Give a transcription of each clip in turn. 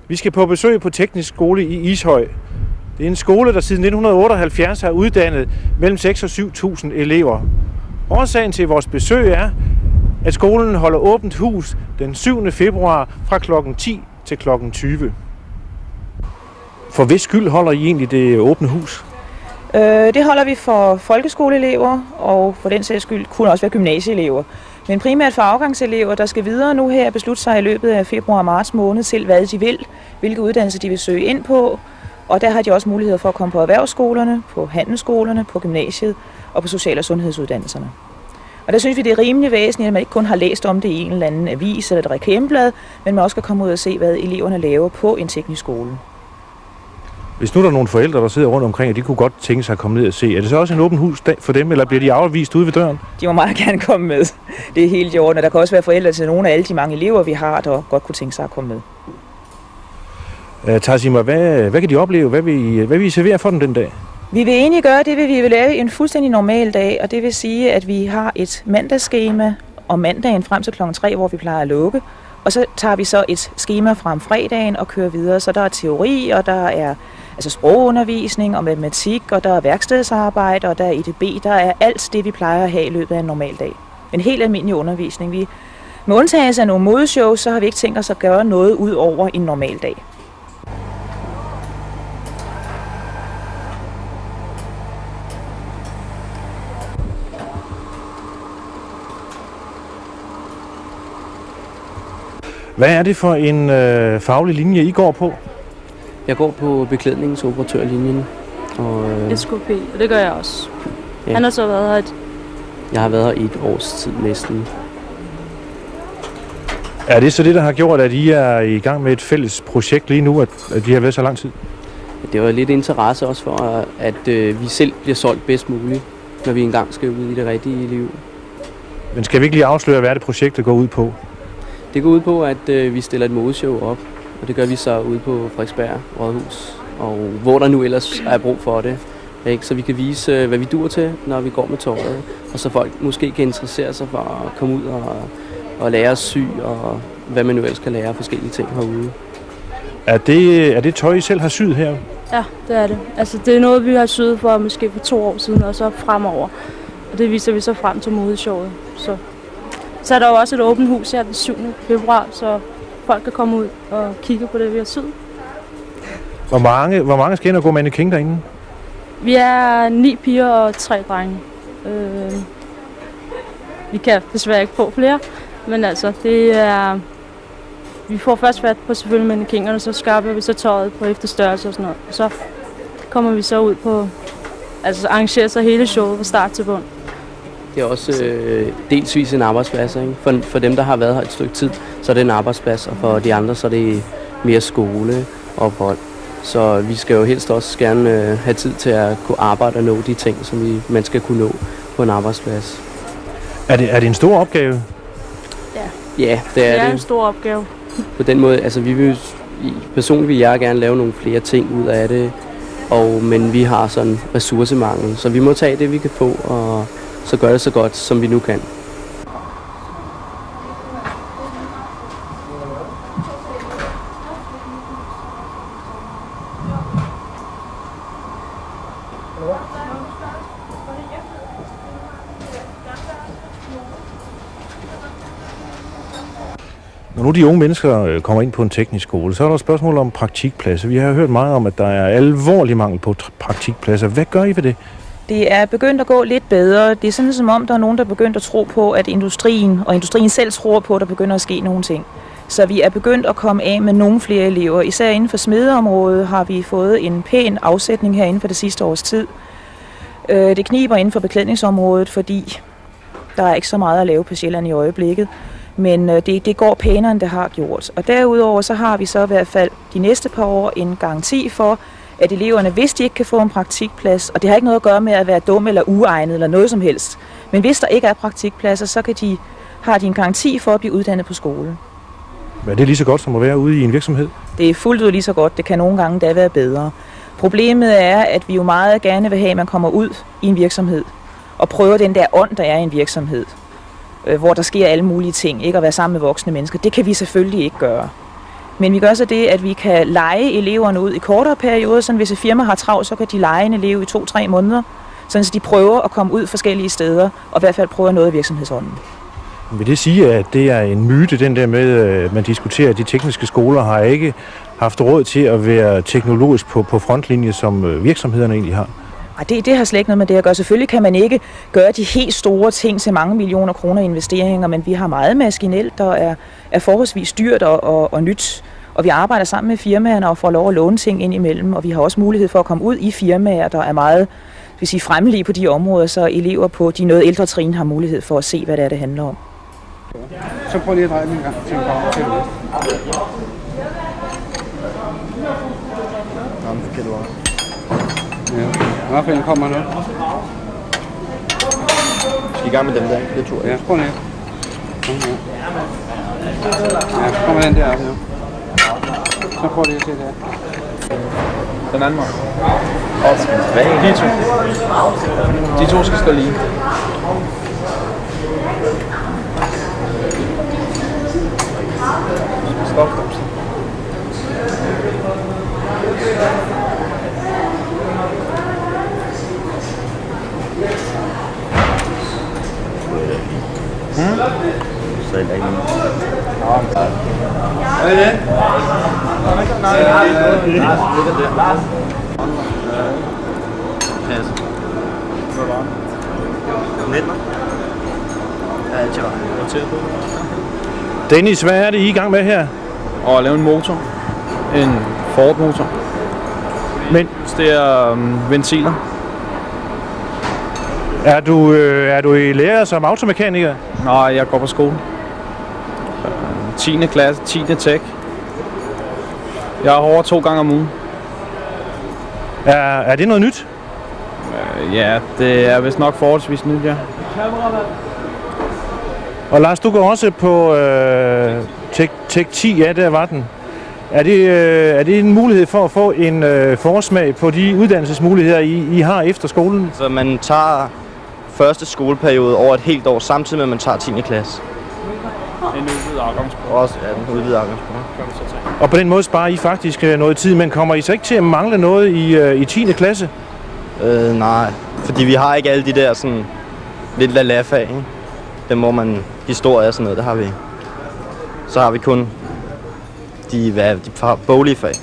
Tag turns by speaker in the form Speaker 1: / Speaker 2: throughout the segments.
Speaker 1: Vi skal på besøg på Teknisk Skole i Ishøj. Det er en skole, der siden 1978 har uddannet mellem 6.000 og 7.000 elever. Årsagen til vores besøg er, at skolen holder åbent hus den 7. februar fra kl. 10 til kl. 20. For hvis skyld holder I egentlig det åbne hus?
Speaker 2: Det holder vi for folkeskoleelever, og for den sags skyld kunne også være gymnasieelever. Men primært for afgangselever, der skal videre nu her beslutte sig i løbet af februar og marts måned til, hvad de vil, hvilke uddannelser de vil søge ind på. Og der har de også muligheder for at komme på erhvervsskolerne, på handelsskolerne, på gymnasiet og på social- og sundhedsuddannelserne. Og der synes vi, det er rimelig væsentligt, at man ikke kun har læst om det i en eller anden avis eller et reklameblad, men man også kan komme ud og se, hvad eleverne laver på en teknisk skole.
Speaker 1: Hvis nu der er nogle forældre, der sidder rundt omkring, og de kunne godt tænke sig at komme ned og se, er det så også en åben hus for dem, eller bliver de afvist ude ved døren?
Speaker 2: De må meget gerne komme med. Det er helt i orden, og der kan også være forældre til nogle af alle de mange elever, vi har, der godt kunne tænke sig at komme med.
Speaker 1: Tarsima, hvad kan de opleve? Hvad vil I servere for dem den dag?
Speaker 2: Vi vil egentlig gøre det, vi vil lave en fuldstændig normal dag, og det vil sige, at vi har et mandagsskema om mandagen frem til kl. 3, hvor vi plejer at lukke. Og så tager vi så et skema fra om fredagen og kører videre. Så der er teori, og der er sprogundervisning og matematik, og der er værkstedsarbejde, og der er EDB. Der er alt det, vi plejer at have i løbet af en normal dag. En helt almindelig undervisning. Med undtagelse af nogle modeshows, så har vi ikke tænkt os at gøre noget ud over en normal dag.
Speaker 1: Hvad er det for en faglig linje, I går på?
Speaker 3: Jeg går på beklædningsoperatørlinjen.
Speaker 4: SKP, og det gør jeg også.
Speaker 3: Ja.
Speaker 4: Han har så været her
Speaker 3: Jeg har været her i et års tid næsten.
Speaker 1: Er det så det, der har gjort, at I er i gang med et fælles projekt lige nu, at de har været så lang tid?
Speaker 3: Det var lidt interesse også for, at vi selv bliver solgt bedst muligt, når vi engang skal ud i det rigtige liv.
Speaker 1: Men skal vi ikke lige afsløre, hvad det projektet går ud på?
Speaker 3: Det går ud på, at vi stiller et modeshow op, og det gør vi så ude på Frederiksberg Rådhus, og hvor der nu ellers er brug for det. Ikke? Så vi kan vise, hvad vi dur til, når vi går med tøjet, og så folk måske kan interessere sig for at komme ud og lære at sy, og hvad man nu ellers kan lære af forskellige ting herude.
Speaker 1: Er det tøj, I selv har syet her?
Speaker 4: Ja, det er det. Altså, det er noget, vi har syet for måske for 2 år siden, og så fremover. Og det viser vi så frem til modeshowet. Så er der jo også et åbent hus her den 7. februar, så folk kan komme ud og kigge på det, vi har syet.
Speaker 1: Hvor mange skal ind og gå mannequin derinde?
Speaker 4: Vi er 9 piger og 3 drenge. Vi kan desværre ikke få flere, men altså, det er... Vi får først fat på selvfølgelig mannequinerne, så skaffer vi så tøjet på efterstørrelse og sådan noget. Og så kommer vi så ud på... Altså arrangerer så hele showet fra start til bund.
Speaker 3: Det er også delsvis en arbejdsplads, ikke? For dem, der har været her et stykke tid, så er det en arbejdsplads, og for de andre, så er det mere skole og ophold. Så vi skal jo helst også gerne have tid til at kunne arbejde og nå de ting, som man skal kunne nå på en arbejdsplads.
Speaker 1: Er det en stor opgave?
Speaker 3: Ja, det er det.
Speaker 4: Det er en stor opgave.
Speaker 3: På den måde, altså personligt vil jeg gerne lave nogle flere ting ud af det, men vi har sådan ressourcemangel, så vi må tage det, vi kan få, og så gøre det så godt, som vi nu kan.
Speaker 1: Når nu de unge mennesker kommer ind på en teknisk skole, så er der et spørgsmål om praktikpladser. Vi har hørt meget om, at der er alvorlig mangel på praktikpladser. Hvad gør I ved det?
Speaker 2: Det er begyndt at gå lidt bedre. Det er sådan som om, der er nogen, der er begyndt at tro på, at industrien selv tror på, at der begynder at ske nogle ting. Så vi er begyndt at komme af med nogle flere elever. Især inden for smedeområdet har vi fået en pæn afsætning her inden for det sidste års tid. Det kniber inden for beklædningsområdet, fordi der er ikke så meget at lave på Sjælland i øjeblikket. Men det går pænere, end det har gjort. Og derudover så har vi så i hvert fald de næste par år en garanti for, at eleverne, hvis de ikke kan få en praktikplads, og det har ikke noget at gøre med at være dum eller uegnet eller noget som helst, men hvis der ikke er praktikpladser, så har de en garanti for at blive uddannet på skole.
Speaker 1: Men er det lige så godt som at være ude i en virksomhed?
Speaker 2: Det er fuldt ud lige så godt. Det kan nogle gange da være bedre. Problemet er, at vi jo meget gerne vil have, at man kommer ud i en virksomhed og prøver den der ånd, der er i en virksomhed, hvor der sker alle mulige ting, ikke at være sammen med voksne mennesker. Det kan vi selvfølgelig ikke gøre. Men vi gør så det, at vi kan leje eleverne ud i kortere perioder, så hvis et firma har travlt, så kan de leje en elev i 2-3 måneder, så de prøver at komme ud forskellige steder, og i hvert fald prøve noget af virksomhedsånden.
Speaker 1: Vil det sige, at det er en myte, den der med, at man diskuterer, at de tekniske skoler har ikke haft råd til at være teknologisk på frontlinje, som virksomhederne egentlig har?
Speaker 2: Det har slet ikke noget med det at gøre. Selvfølgelig kan man ikke gøre de helt store ting til mange millioner kroner investeringer, men vi har meget maskinelt, der er forholdsvis dyrt og nyt. Og vi arbejder sammen med firmaerne og får lov at låne ting ind imellem, og vi har også mulighed for at komme ud i firmaer, der er meget fremmelige på de områder, så elever på de noget ældre trin har mulighed for at se, hvad det er, det handler om.
Speaker 5: Så prøv lige at dreje den en gang til en gang til.
Speaker 6: Nå, den forkerte vej.
Speaker 5: Ja, okay. Nå, kommer nu.
Speaker 6: Skal I gang med dem der? Det tror jeg.
Speaker 5: Ja, prøv lige. Ja, kommer den der op, ja. Så prøv lige at se det her.
Speaker 6: Den anden vej. Og skal tilbage. De to skal stå lige. Stop. Så er det ikke
Speaker 1: Dennis, hvad er det, I er i gang med her?
Speaker 7: Og lave en motor. En Ford-motor.
Speaker 1: Men
Speaker 7: det er ventiler.
Speaker 1: Er du i lære som automekaniker?
Speaker 7: Nej, jeg går på skole. 10. klasse, 10. tech. Jeg er hårdt 2 gange om ugen.
Speaker 1: Er det noget nyt?
Speaker 7: Ja, det er vist nok forholdsvis nyt, ja.
Speaker 1: Og Lars, du går også på Tech 10, ja, der var den. Er det en mulighed for at få en forsmag på de uddannelsesmuligheder, I har efter skolen?
Speaker 6: Så man tager første skoleperiode over et helt år, samtidig med at man tager 10. klasse.
Speaker 7: En udvidet afgangsprøve.
Speaker 6: Også den udvidet afgangsprøve.
Speaker 1: Og på den måde sparer I faktisk noget tid, men kommer I så ikke til at mangle noget i 10. klasse?
Speaker 6: Nej, fordi vi har ikke alle de der sådan lidt la-la-fag, ikke? Dem hvor man historie og sådan noget, der har vi. Så har vi kun de boglige fag.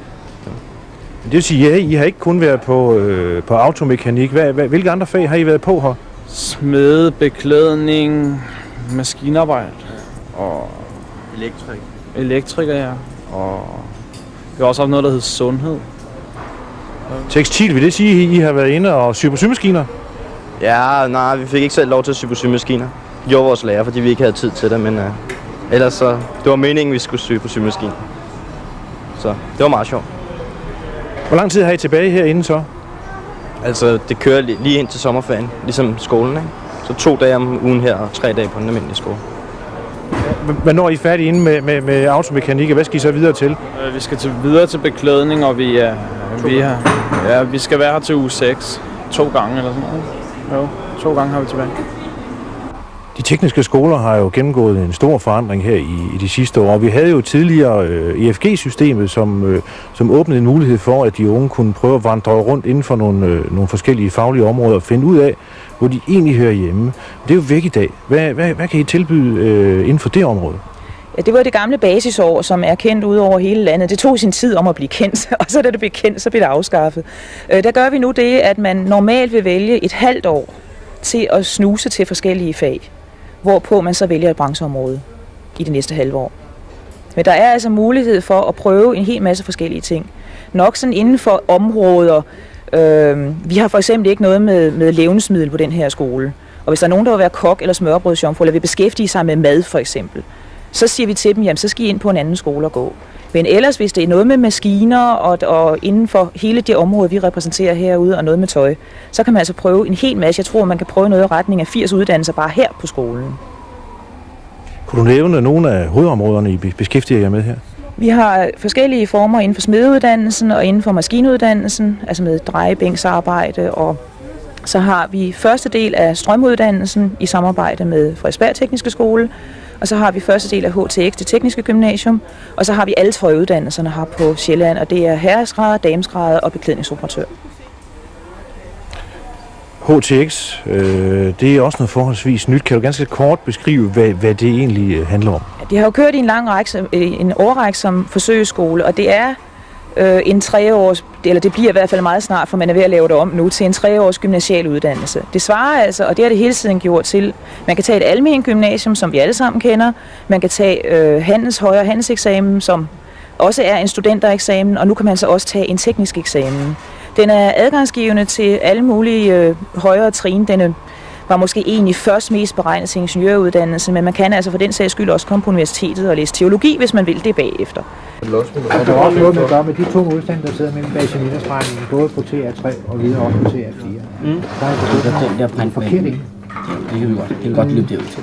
Speaker 1: Det vil sige, at I har ikke kun været på automekanik. Hvilke andre fag har I været på her?
Speaker 7: Smede, beklædning, maskinarbejde og elektriker, ja. Og vi har også haft noget, der hedder sundhed.
Speaker 1: Tekstil, vil det sige, at I har været inde og sy på symaskiner?
Speaker 6: Ja, nej, vi fik ikke selv lov til at sy på symaskiner. Det gjorde vores lærer, fordi vi ikke havde tid til det, men ellers så, det var meningen, vi skulle sy på symaskiner. Så det var meget sjovt.
Speaker 1: Hvor lang tid har I tilbage herinde så?
Speaker 6: Altså, det kører lige ind til sommerferien, ligesom skolen, ikke? Så 2 dage om ugen her, og 3 dage på den almindelige skole.
Speaker 1: Hvornår er I færdige inde med automekanik, og hvad skal I så videre til?
Speaker 7: Vi skal videre til beklædning, og vi skal være her til uge 6. 2 gange eller sådan noget. Jo, 2 gange har vi tilbage.
Speaker 1: De tekniske skoler har jo gennemgået en stor forandring her i de sidste år. Vi havde jo tidligere EFG-systemet, som åbnede en mulighed for, at de unge kunne prøve at vandre rundt inden for nogle forskellige faglige områder og finde ud af, hvor de egentlig hører hjemme. Det er jo væk i dag. Hvad kan I tilbyde inden for det område?
Speaker 2: Ja, det var det gamle basisår, som er kendt ud over hele landet. Det tog sin tid om at blive kendt, og så da det blev kendt, så blev det afskaffet. Der gør vi nu det, at man normalt vil vælge et halvt år til at snuse til forskellige fag, hvorpå man så vælger et brancheområde i det næste halve år. Men der er altså mulighed for at prøve en hel masse forskellige ting. Nok sådan inden for områder. Vi har for eksempel ikke noget med levnedsmiddel på den her skole. Og hvis der er nogen, der vil være kok eller smørbrødsjomfru, eller vil beskæftige sig med mad for eksempel, så siger vi til dem, jamen så skal I ind på en anden skole og gå. Men ellers, hvis det er noget med maskiner og inden for hele det område, vi repræsenterer herude, og noget med tøj, så kan man altså prøve en hel masse. Jeg tror, man kan prøve noget i retning af 80 uddannelser bare her på skolen.
Speaker 1: Kunne du nævne nogle af hovedområderne, I beskæftiger jer med her?
Speaker 2: Vi har forskellige former inden for smedeuddannelsen og inden for maskinuddannelsen, altså med drejebænksarbejde og Så har vi første del af strømuddannelsen i samarbejde med Frederiksberg Tekniske Skole, og så har vi første del af HTX, det tekniske gymnasium, og så har vi alle trøjeuddannelserne her på Sjælland, og det er herresgrader, damesgrader og beklædningsoperatør.
Speaker 1: HTX, det er også noget forholdsvis nyt. Kan du ganske kort beskrive, hvad det egentlig handler om?
Speaker 2: Det har jo kørt i en årrække som forsøgsskole, og det er en 3-års, eller det bliver i hvert fald meget snart, for man er ved at lave det om nu, til en 3-års gymnasial uddannelse. Det svarer altså, og det har det hele tiden gjort til, man kan tage et almen gymnasium, som vi alle sammen kender, man kan tage højere handelseksamen, som også er en studentereksamen, og nu kan man så også tage en teknisk eksamen. Den er adgangsgivende til alle mulige højere trin. Den var måske egentlig først mest beregnet til ingeniøruddannelse, men man kan altså for den sags skyld også komme på universitetet og læse teologi, hvis man vil det bagefter.
Speaker 8: Og der er også noget med at gøre med de to modstande, der sidder mellem basanitterstrengen, både på TR3 og videre også på TR4. Der er den der forkert, ikke?
Speaker 9: Det kan vi godt. Det kan godt løbe det ud til.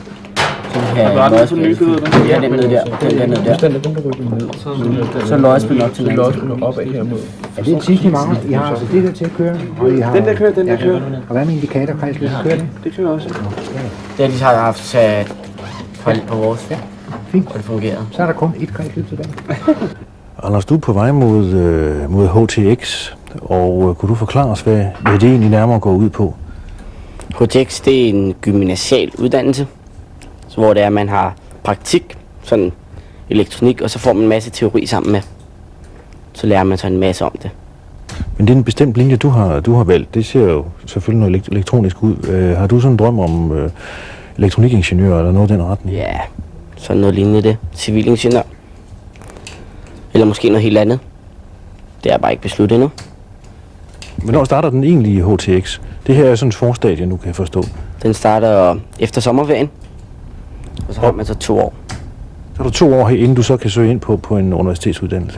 Speaker 9: Ja, den nede der. Den nede der. Så løjspil op til den. Løjspil opad hermod.
Speaker 8: Er det en sidste mangel? I har altså det der til at køre? Og I har, den der kører. Og hvad med indikatorkredsløb? Kører det? Det kører også.
Speaker 9: Det har jeg haft sat på vores. Ja.
Speaker 8: Fint.
Speaker 9: Og det fungerer.
Speaker 8: Så er der kun et kredsløb tilbage.
Speaker 1: Anders, du er på vej mod HTX, og kunne du forklare os, hvad det egentlig nærmere går ud på?
Speaker 9: HTX, det er en gymnasial uddannelse, hvor det er, at man har praktik, sådan elektronik, og så får man en masse teori sammen med. Så lærer man så en masse om det.
Speaker 1: Men det er en bestemt linje, du har valgt. Det ser jo selvfølgelig noget elektronisk ud. Har du sådan en drøm om elektronikingeniør eller noget i den retning?
Speaker 9: Ja, sådan noget lignende det. Civilingeniør. Eller måske noget helt andet. Det er bare ikke besluttet endnu.
Speaker 1: Hvornår starter den egentlige HTX? Det her er sådan et forstadie, nu kan jeg forstå.
Speaker 9: Den starter efter sommerferien. Og så har man så 2 år.
Speaker 1: Så er der 2 år, inden du så kan søge ind på en universitetsuddannelse.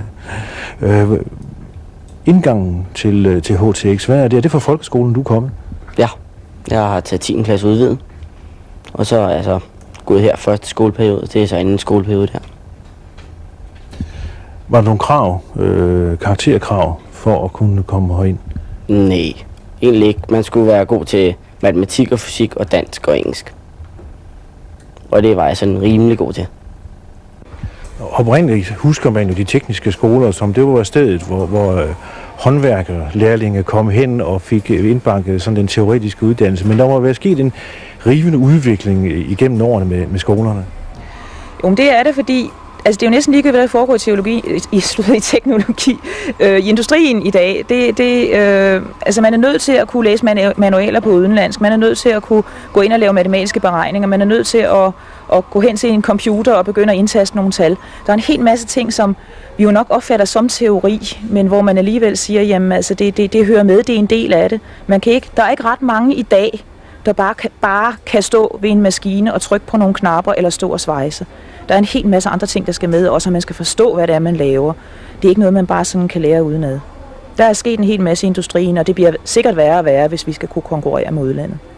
Speaker 1: Indgangen til HTX, hvad er det? Er det fra folkeskolen, du er kommet?
Speaker 9: Ja, jeg har taget 10. klasse udvidet. Og så er jeg så gået her første skoleperiode. Det er så anden skoleperiode her.
Speaker 1: Var der nogle krav, karakterkrav, for at kunne komme herind?
Speaker 9: Nej, egentlig ikke. Man skulle være god til matematik og fysik og dansk og engelsk. Og det var jeg sådan rimelig god til.
Speaker 1: Oprindeligt husker man jo de tekniske skoler, som det var stedet, hvor håndværkere, lærlinge kom hen og fik indbanket sådan den teoretiske uddannelse. Men der må være sket en rivende udvikling igennem årene med skolerne.
Speaker 2: Jo, det er det, fordi altså, det er jo næsten ligegyldigt, hvad der foregår i teknologi. I industrien i dag, altså man er nødt til at kunne læse manualer på udenlandsk, man er nødt til at kunne gå ind og lave matematiske beregninger, man er nødt til at gå hen til en computer og begynde at indtaste nogle tal. Der er en hel masse ting, som vi jo nok opfatter som teori, men hvor man alligevel siger, jamen altså det hører med, det er en del af det. Der er ikke ret mange i dag, der bare kan stå ved en maskine og trykke på nogle knapper eller stå og svejse. Der er en hel masse andre ting, der skal med, også at man skal forstå, hvad det er, man laver. Det er ikke noget, man bare sådan kan lære udenad. Der er sket en hel masse i industrien, og det bliver sikkert værre og værre, hvis vi skal kunne konkurrere med udlandet.